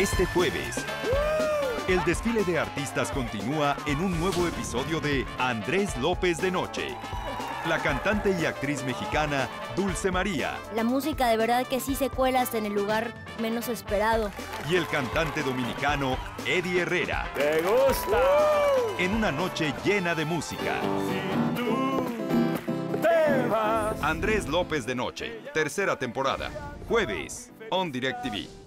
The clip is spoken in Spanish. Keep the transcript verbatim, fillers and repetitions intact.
Este jueves, el desfile de artistas continúa en un nuevo episodio de Andrés López de Noche. La cantante y actriz mexicana Dulce María. La música de verdad que sí se cuela hasta en el lugar menos esperado. Y el cantante dominicano Eddie Herrera. ¡Te gusta! En una noche llena de música. Si tú te vas. Andrés López de Noche, tercera temporada. Jueves, on DirecTV.